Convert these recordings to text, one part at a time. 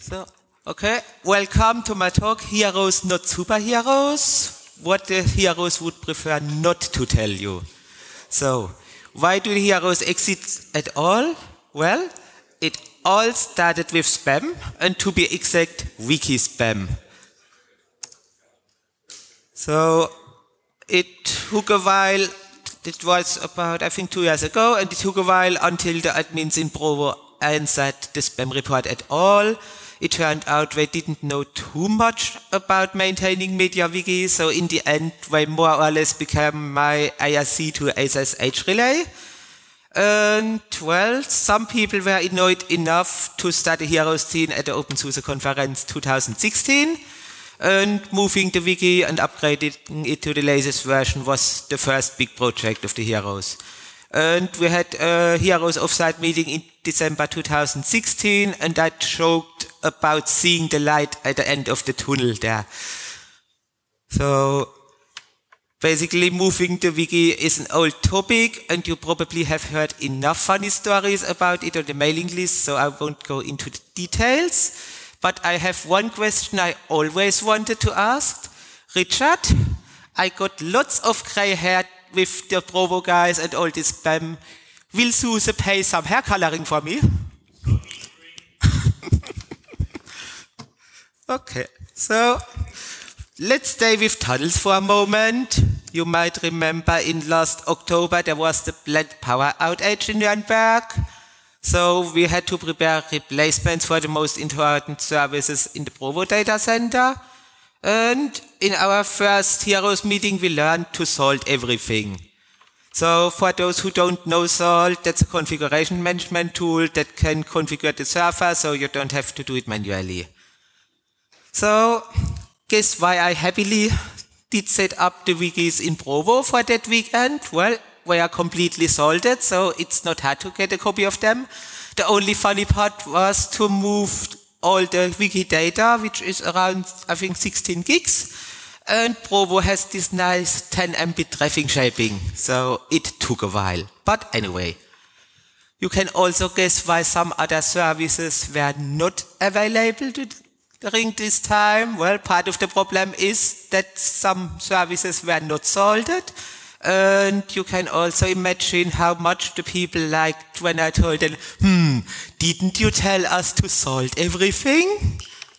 So, okay, welcome to my talk, Heroes Not Superheroes, what the heroes would prefer not to tell you. So, why do heroes exist at all? Well, it all started with spam, and to be exact, wiki spam. So, it took a while, it was about, I think, 2 years ago, and it took a while until the admins in Provo answered the spam report at all. It turned out they didn't know too much about maintaining MediaWiki, so in the end, they more or less became my IRC to SSH relay. And, well, some people were annoyed enough to start a Heroes team at the OpenSUSE conference 2016, and moving the wiki and upgrading it to the latest version was the first big project of the Heroes. And we had a Heroes offsite meeting in December 2016, and that showed about seeing the light at the end of the tunnel there. So basically moving the wiki is an old topic, and you probably have heard enough funny stories about it on the mailing list, so I won't go into the details. But I have one question I always wanted to ask. Richard, I got lots of grey hair with the Provo guys and all this spam. Will SUSE pay some hair coloring for me? Okay, so let's stay with tunnels for a moment. You might remember in last October there was the Blend power outage in Nuremberg. So we had to prepare replacements for the most important services in the Provo data center. And in our first Heroes meeting, we learned to salt everything. So for those who don't know Salt, that's a configuration management tool that can configure the server so you don't have to do it manually. So guess why I happily did set up the wikis in Provo for that weekend? Well, they are completely salted, so it's not hard to get a copy of them. The only funny part was to move all the wiki data, which is around, I think, 16 gigs. And Provo has this nice 10 MB traffic shaping, so it took a while. But anyway, you can also guess why some other services were not available during this time. Well, part of the problem is that some services were not salted. And you can also imagine how much the people liked when I told them, didn't you tell us to salt everything?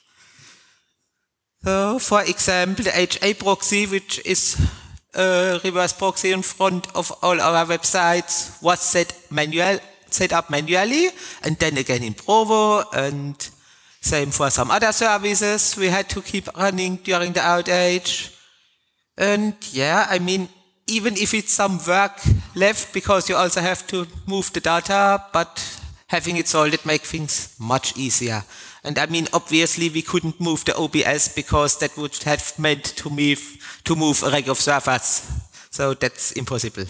So, for example, the HA proxy, which is a reverse proxy in front of all our websites, was set up manually, and then again in Provo, and same for some other services we had to keep running during the outage. And yeah, I mean, even if it's some work left, because you also have to move the data, but having it salted makes things much easier. And I mean, obviously we couldn't move the OBS because that would have meant to move a rack of servers. So that's impossible.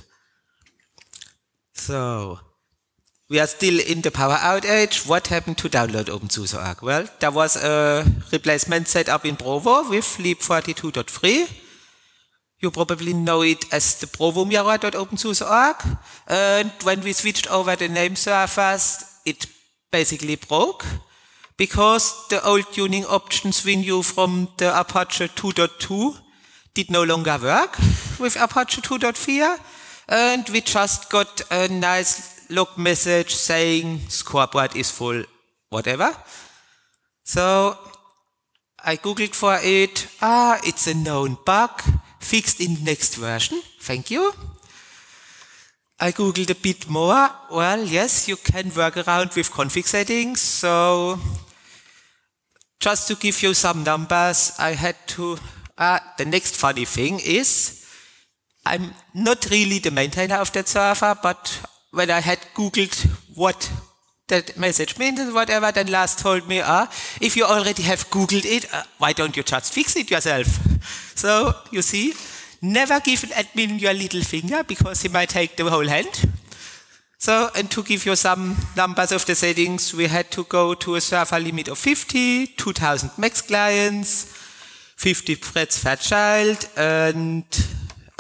So we are still in the power outage. What happened to download OpenSUSE.org? Well, there was a replacement set up in Provo with leap42.3. You probably know it as the Provo mirror.opensuse.org. And when we switched over the name servers, it basically broke because the old tuning options we knew from the Apache 2.2 did no longer work with Apache 2.4. And we just got a nice log message saying scoreboard is full, whatever. So I googled for it. It's a known bug. Fixed in the next version, thank you. I googled a bit more. Well, yes, you can work around with config settings. So just to give you some numbers, I had to, the next funny thing is, I'm not really the maintainer of that server, but when I had googled what that message means and whatever, then Lars told me, if you already have googled it, why don't you just fix it yourself? So, you see, never give an admin your little finger because he might take the whole hand. So, and to give you some numbers of the settings, we had to go to a server limit of 50, 2000 max clients, 50 threads per child, and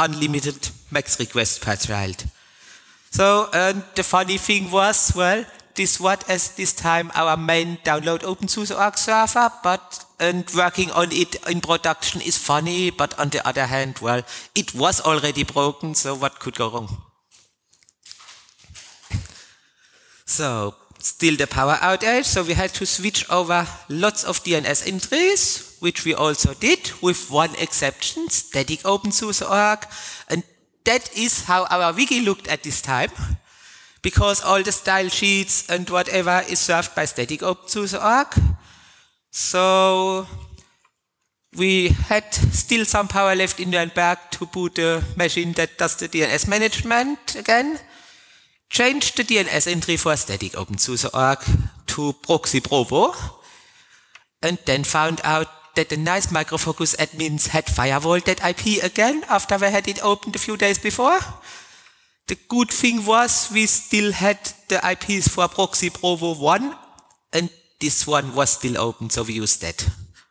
unlimited max requests per child. So, and the funny thing was, well, this was at this time our main download OpenSUSE.org server, but and working on it in production is funny, but on the other hand, well, it was already broken, so what could go wrong? So, still the power outage, so we had to switch over lots of DNS entries, which we also did, with one exception, static OpenSUSE.org, and that is how our wiki looked at this time, because all the style sheets and whatever is served by static OpenSUSE.org. So we had still some power left in Nuremberg to boot the machine that does the DNS management again. Changed the DNS entry for static OpenSUSE.org to proxy provo, and then found out that the nice Micro Focus admins had firewalled that IP again after we had it opened a few days before. The good thing was we still had the IPs for proxy provo 1, and this one was still open, so we used that.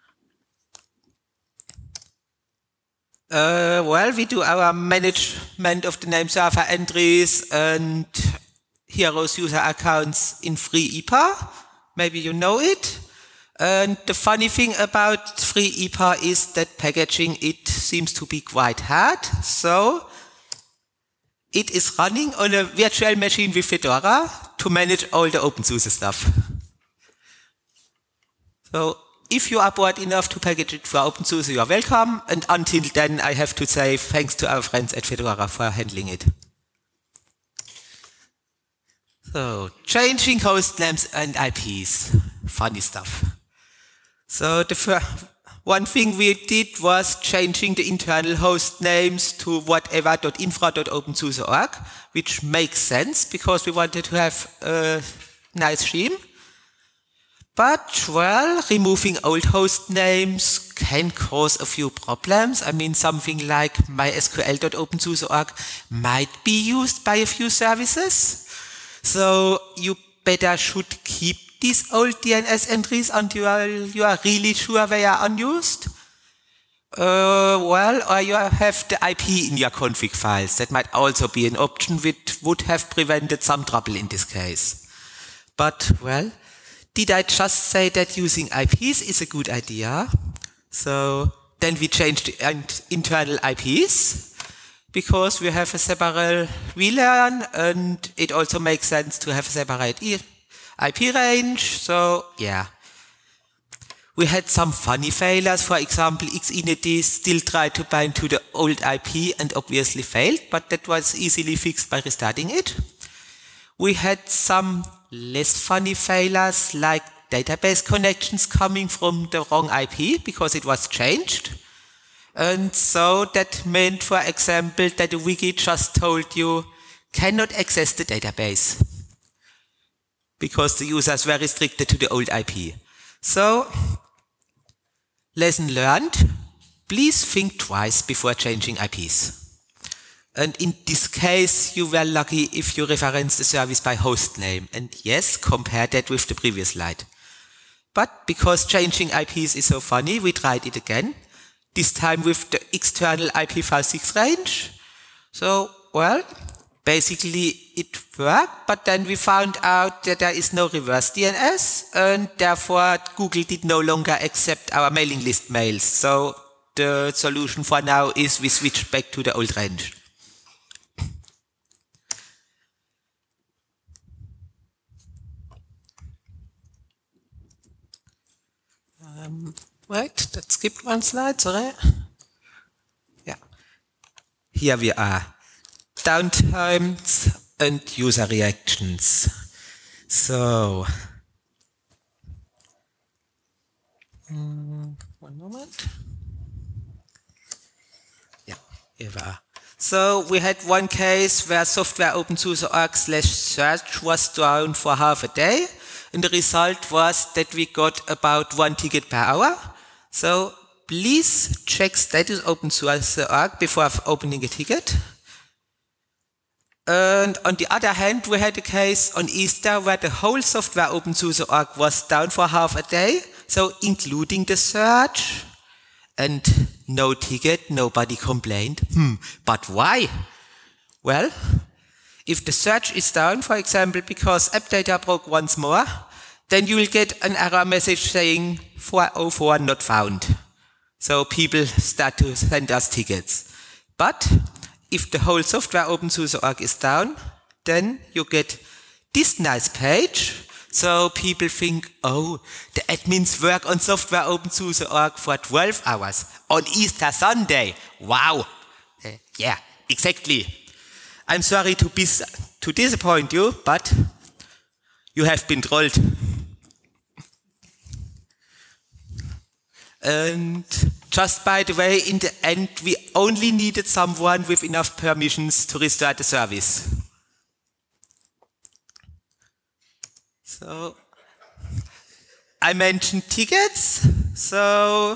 Well, we do our management of the name server entries and heroes user accounts in FreeIPA. Maybe you know it. And the funny thing about FreeIPA is that packaging it seems to be quite hard. So it is running on a virtual machine with Fedora to manage all the OpenSUSE stuff. So if you are bored enough to package it for OpenSUSE, you are welcome. And until then, I have to say thanks to our friends at Fedora for handling it. So, changing host names and IPs. Funny stuff. So, one thing we did was changing the internal host names to whatever.infra.opensuse.org, which makes sense because we wanted to have a nice theme. But, well, removing old host names can cause a few problems. I mean, something like mysql.opensuse.org might be used by a few services. So you better should keep these old DNS entries until you are really sure they are unused. Well, or you have the IP in your config files. That might also be an option which would have prevented some trouble in this case. But, well, did I just say that using IPs is a good idea? So then we changed the internal IPs because we have a separate VLAN and it also makes sense to have a separate IP range. So yeah, we had some funny failures. For example, Xinity still tried to bind to the old IP and obviously failed, but that was easily fixed by restarting it. We had some less funny failures like database connections coming from the wrong IP because it was changed. And so that meant, for example, that the wiki just told you cannot access the database because the users were restricted to the old IP. So, lesson learned, please think twice before changing IPs. And in this case, you were lucky if you reference the service by host name. And yes, compare that with the previous slide. But because changing IPs is so funny, we tried it again. This time with the external IPv6 range. So, well, basically it worked, but then we found out that there is no reverse DNS, and therefore Google did no longer accept our mailing list mails. So the solution for now is we switch back to the old range. Wait, that skipped one slide, sorry. Yeah. Here we are. Downtimes and user reactions. So, one moment. Yeah, here we are. So we had one case where software OpenSUSE.org/search was down for half a day. And the result was that we got about 1 ticket per hour. So please check status OpenSUSE.org before opening a ticket. And on the other hand, we had a case on Easter where the whole software OpenSUSE.org was down for half a day. So including the search and no ticket, nobody complained. But why? Well, If the search is down, for example, because app data broke once more, then you will get an error message saying 404 not found. So people start to send us tickets. But if the whole software OpenSUSE.org is down, then you get this nice page. So people think, oh, the admins work on software OpenSUSE.org for 12 hours on Easter Sunday. Wow. Yeah, exactly. I'm sorry to disappoint you, but you have been trolled. And just by the way, in the end, we only needed someone with enough permissions to restart the service. So, I mentioned tickets. So,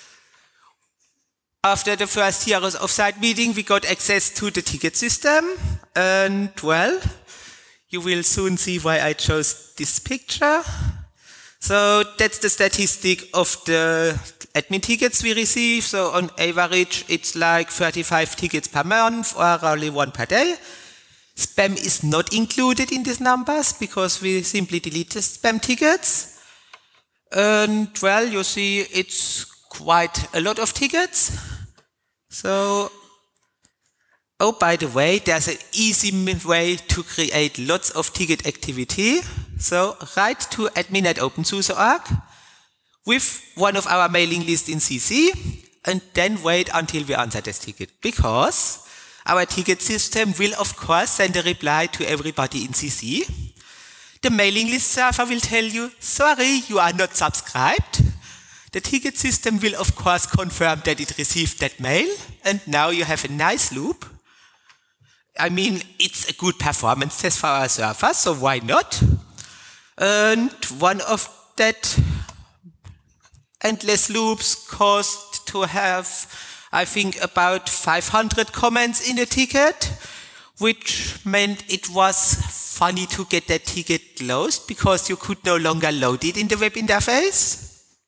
after the first Heroes Offsite meeting, we got access to the ticket system. And, well, you will soon see why I chose this picture. So that's the statistic of the admin tickets we receive. So on average, it's like 35 tickets per month or only one per day. Spam is not included in these numbers because we simply delete the spam tickets. And well, you see it's quite a lot of tickets. So, oh, by the way, there's an easy way to create lots of ticket activity. So write to admin@OpenSUSE.org with one of our mailing lists in CC and then wait until we answer this ticket. Because our ticket system will, of course, send a reply to everybody in CC. The mailing list server will tell you, sorry, you are not subscribed. The ticket system will, of course, confirm that it received that mail. And now you have a nice loop. I mean, it's a good performance test for our server, so why not? And one of that endless loops caused to have, I think, about 500 comments in a ticket, which meant it was funny to get that ticket closed because you could no longer load it in the web interface.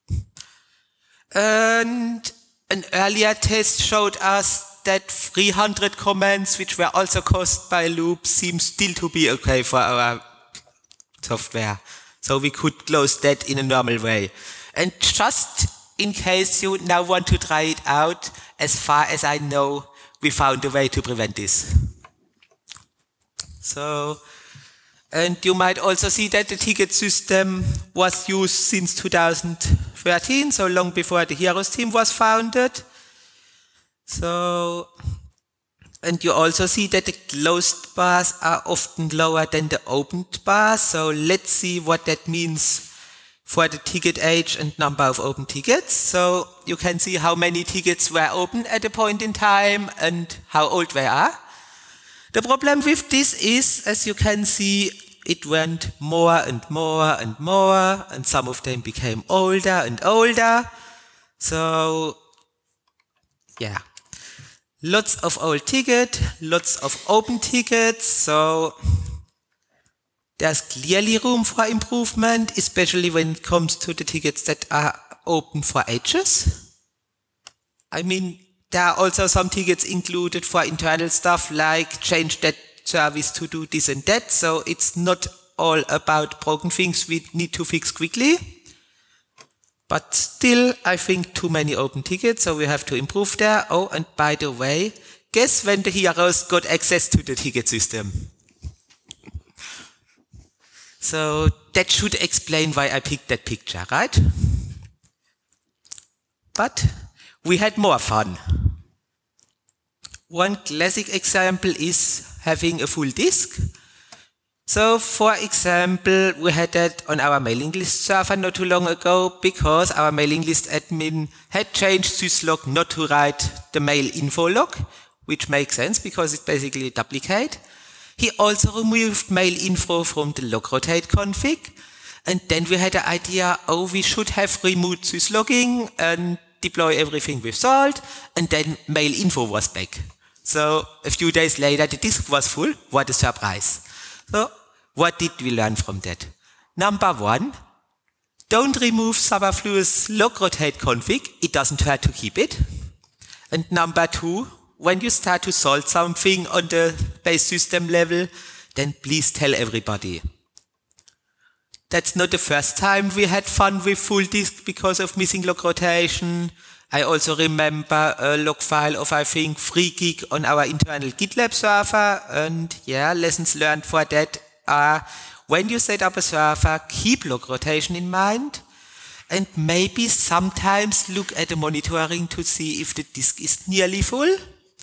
And an earlier test showed us that 300 comments, which were also caused by a loop, seem still to be okay for our software. So we could close that in a normal way. And just in case you now want to try it out, as far as I know, we found a way to prevent this. So, and you might also see that the ticket system was used since 2013, so long before the Heroes team was founded. So, and you also see that the closed bars are often lower than the opened bars. So let's see what that means for the ticket age and number of open tickets. So you can see how many tickets were open at a point in time and how old they are. The problem with this is, as you can see, it went more and more and more, and some of them became older and older. So, yeah. Lots of old tickets, lots of open tickets, so there's clearly room for improvement, especially when it comes to the tickets that are open for ages. I mean, there are also some tickets included for internal stuff like change that service to do this and that, so it's not all about broken things we need to fix quickly. But still, I think too many open tickets, so we have to improve there. Oh, and by the way, guess when the Heroes got access to the ticket system? So that should explain why I picked that picture, right? But we had more fun. One classic example is having a full disk. So, for example, we had that on our mailing list server not too long ago because our mailing list admin had changed syslog not to write the mail info log, which makes sense because it's basically a duplicate. He also removed mail info from the log rotate config. And then we had the idea, oh, we should have removed syslogging and deploy everything with salt, and then mail info was back. So a few days later, the disk was full. What a surprise. So what did we learn from that? Number one, don't remove Superfluous log rotate config. It doesn't hurt to keep it. And number two, when you start to solve something on the base system level, then please tell everybody. That's not the first time we had fun with full disk because of missing log rotation. I also remember a log file of, I think, 3 gig on our internal GitLab server. And yeah, lessons learned for that are, when you set up a server, keep log rotation in mind. And maybe sometimes look at the monitoring to see if the disk is nearly full.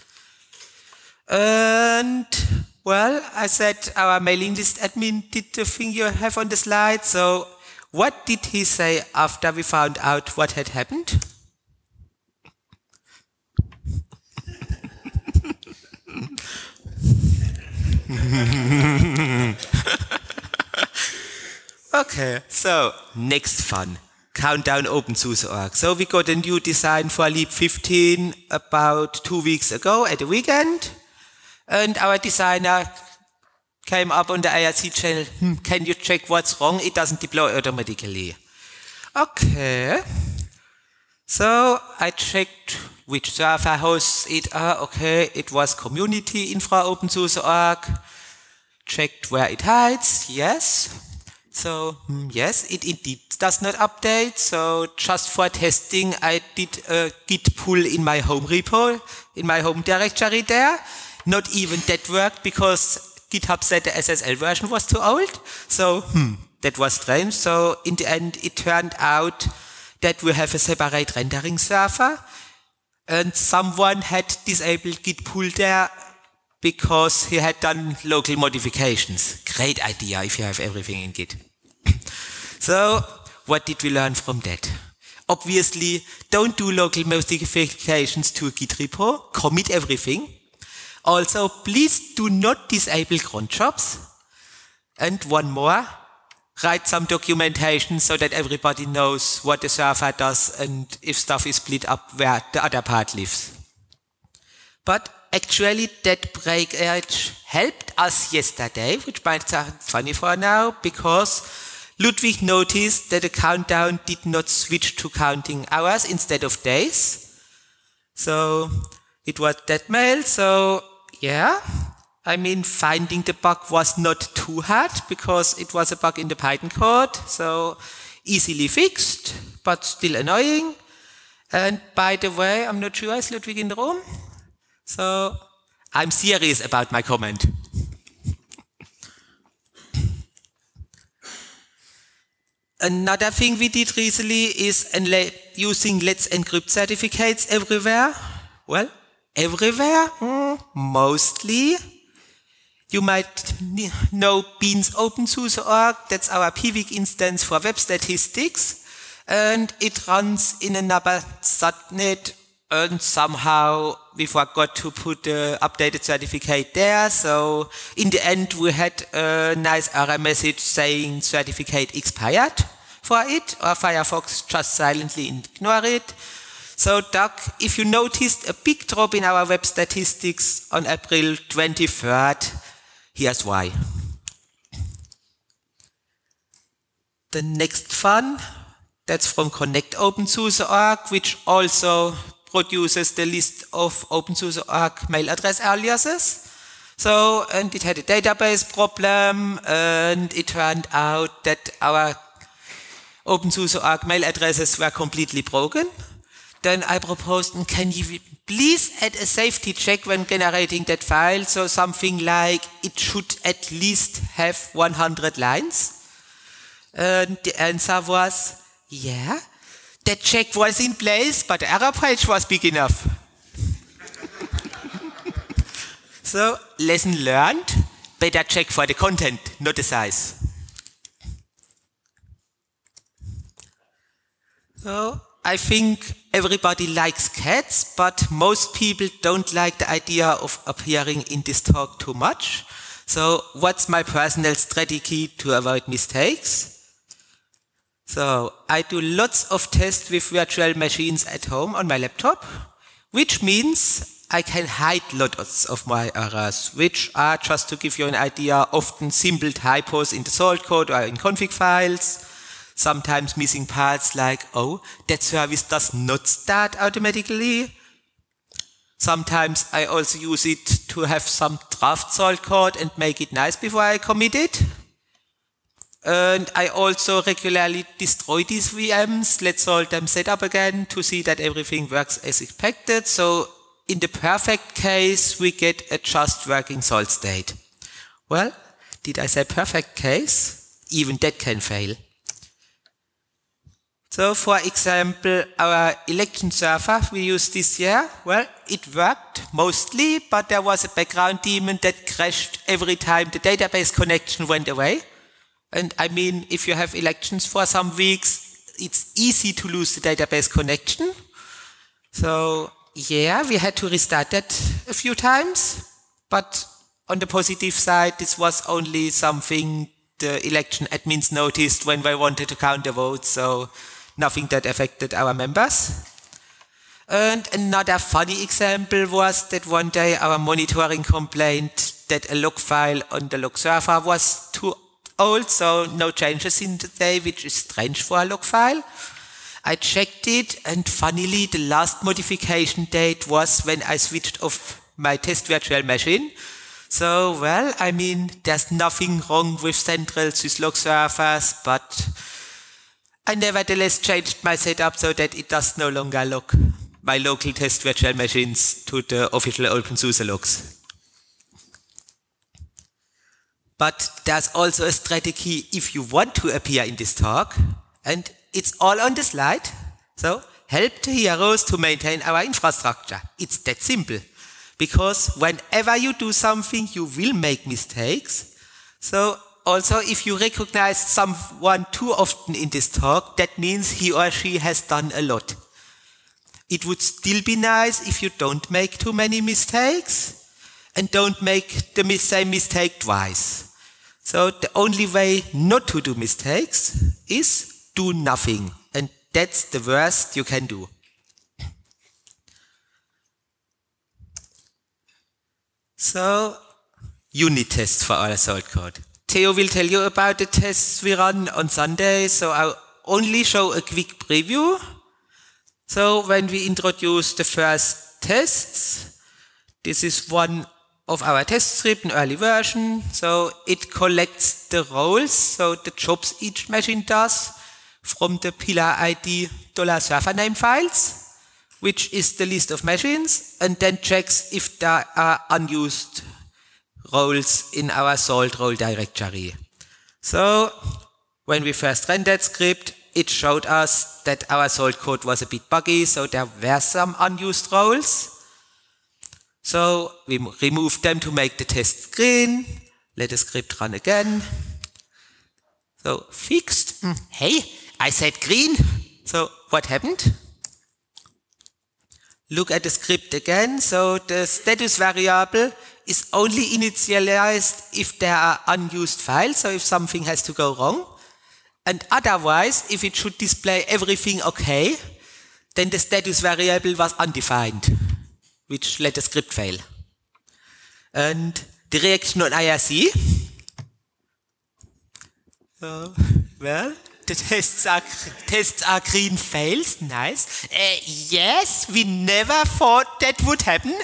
And well, I said our mailing list admin did the thing you have on the slide. So what did he say after we found out what had happened? Okay, so next fun. Countdown OpenSUSE.org. So we got a new design for Leap 15 about 2 weeks ago at the weekend. And our designer came up on the IRC channel, can you check what's wrong? It doesn't deploy automatically. Okay. So I checked which server hosts it are. Okay, it was community infra OpenSUSE.org. Checked where it hides. Yes. So yes, it indeed does not update. So just for testing, I did a git pull in my home repo, in my home directory there. Not even that worked because GitHub said the SSL version was too old. So that was strange. So in the end, it turned out that we have a separate rendering server. And someone had disabled git pull there because he had done local modifications. Great idea if you have everything in Git. So what did we learn from that? Obviously, don't do local modifications to a Git repo. Commit everything. Also, please do not disable cron jobs. And one more, write some documentation so that everybody knows what the server does and if stuff is split up where the other part lives. But actually, that breakage helped us yesterday, which might sound funny for now, because Ludwig noticed that the countdown did not switch to counting hours instead of days. So it was that mail. So yeah, I mean, finding the bug was not too hard because it was a bug in the Python code. So easily fixed, but still annoying. And by the way, I'm not sure, is Ludwig in the room? So I'm serious about my comment. Another thing we did recently is using Let's Encrypt certificates everywhere. Well, everywhere? Mostly. You might know Beans OpenSUSE.org. That's our PWIC instance for web statistics. And it runs in another subnet. And somehow we forgot to put the updated certificate there. So in the end, we had a nice error message saying certificate expired for it, or Firefox just silently ignore it. So Doug, if you noticed a big drop in our web statistics on April 23rd, here's why. The next fun, that's from Connect OpenSUSE.org, which also produces the list of OpenSUSE.org mail address aliases. So, and it had a database problem, and it turned out that our OpenSUSE.org mail addresses were completely broken. Then I proposed, can you please add a safety check when generating that file? So something like it should at least have 100 lines. And the answer was, yeah. That check was in place, but the error page was big enough. So, lesson learned, better check for the content, not the size. So, I think everybody likes cats, but most people don't like the idea of appearing in this talk too much. So, what's my personal strategy to avoid mistakes? So I do lots of tests with virtual machines at home on my laptop, which means I can hide lots of my errors, which are, just to give you an idea, often simple typos in the salt code or in config files, sometimes missing parts like, oh, that service does not start automatically. Sometimes I also use it to have some draft salt code and make it nice before I commit it. And I also regularly destroy these VMs, let's salt them set up again to see that everything works as expected. So in the perfect case, we get a just working salt state. Well, did I say perfect case? Even that can fail. So for example, our election server we used this year, well, it worked mostly, but there was a background daemon that crashed every time the database connection went away. And I mean, if you have elections for some weeks, it's easy to lose the database connection. So yeah, we had to restart that a few times, but on the positive side, this was only something the election admins noticed when they wanted to count the votes, so nothing that affected our members. And another funny example was that one day our monitoring complained that a log file on the log server was too old, so no changes in the day, which is strange for a log file. I checked it, and funnily the last modification date was when I switched off my test virtual machine. So, well, I mean, there's nothing wrong with central syslog servers, but I nevertheless changed my setup so that it does no longer log my local test virtual machines to the official OpenSUSE logs. But there's also a strategy if you want to appear in this talk, and it's all on the slide. So, help the heroes to maintain our infrastructure. It's that simple. Because whenever you do something, you will make mistakes. So, also, if you recognize someone too often in this talk, that means he or she has done a lot. It would still be nice if you don't make too many mistakes and don't make the same mistake twice. So the only way not to do mistakes is do nothing, and that's the worst you can do. So, unit tests for our salt code. Theo will tell you about the tests we run on Sunday, so I'll only show a quick preview. So when we introduce the first tests, this is one of our test script, an early version. So it collects the roles, so the jobs each machine does, from the pillar ID $server name files, which is the list of machines, and then checks if there are unused roles in our salt role directory. So when we first ran that script, it showed us that our salt code was a bit buggy, so there were some unused roles. So we removed them to make the test green. Let the script run again. So fixed. Hey, I said green. So what happened? Look at the script again. So the status variable is only initialized if there are unused files, so if something has to go wrong. And otherwise, if it should display everything okay, then the status variable was undefined, which let the script fail. And the reaction on IRC? So, well, the tests are green fails, nice. Yes, we never thought that would happen.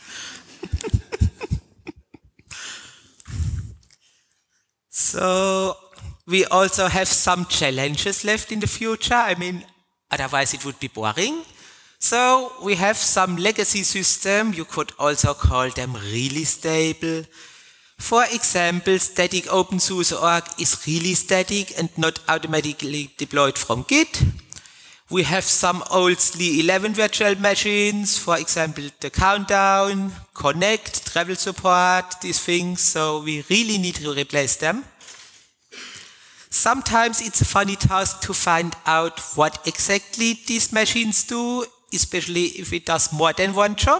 So, we also have some challenges left in the future. I mean, otherwise it would be boring. So, we have some legacy system. You could also call them really stable. For example, static OpenSUSE.org is really static and not automatically deployed from Git. We have some old SLE11 virtual machines, for example, the Countdown, Connect, Travel Support, these things, so we really need to replace them. Sometimes it's a funny task to find out what exactly these machines do, especially if it does more than one job.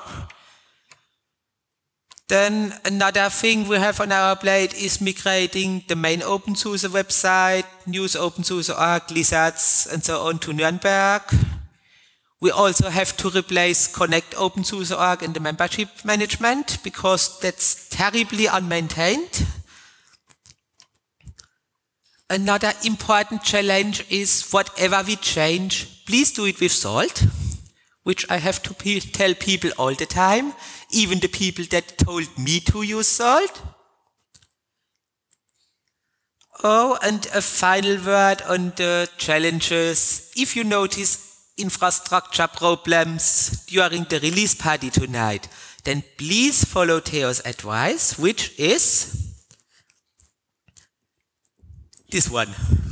Then another thing we have on our plate is migrating the main OpenSUSE website, news OpenSUSE.org, Lizards, and so on to Nuremberg. We also have to replace Connect OpenSUSE.org and the membership management because that's terribly unmaintained. Another important challenge is whatever we change, please do it with salt. which I have to tell people all the time, even the people that told me to use salt. Oh, and a final word on the challenges. If you notice infrastructure problems during the release party tonight, then please follow Theo's advice, which is this one.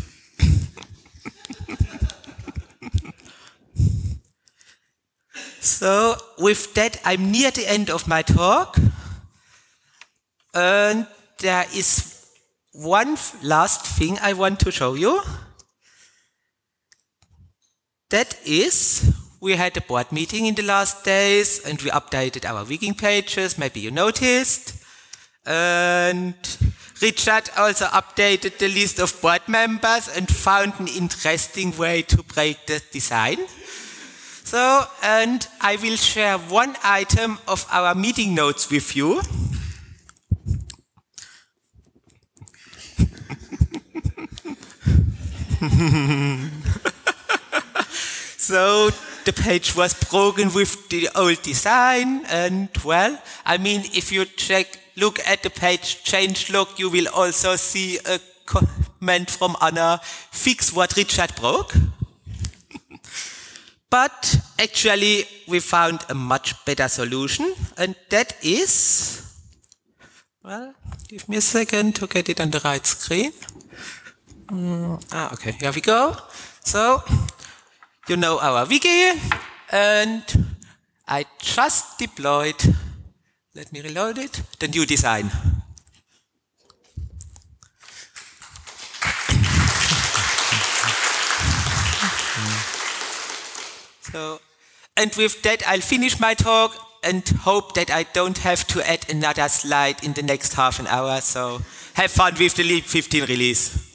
So with that, I'm near the end of my talk, and there is one last thing I want to show you. That is, we had a board meeting in the last days and we updated our wiki pages, maybe you noticed. And Richard also updated the list of board members and found an interesting way to break the design. So, and I will share one item of our meeting notes with you. So the page was broken with the old design, and well, I mean, if you look at the page changelog, you will also see a comment from Anna, fix what Richard broke. But actually, we found a much better solution, and that is, well, give me a second to get it on the right screen. Okay, here we go. So, you know our wiki, and I just deployed, let me reload it, the new design. So, and with that, I'll finish my talk and hope that I don't have to add another slide in the next half an hour. So, have fun with the Leap 15 release.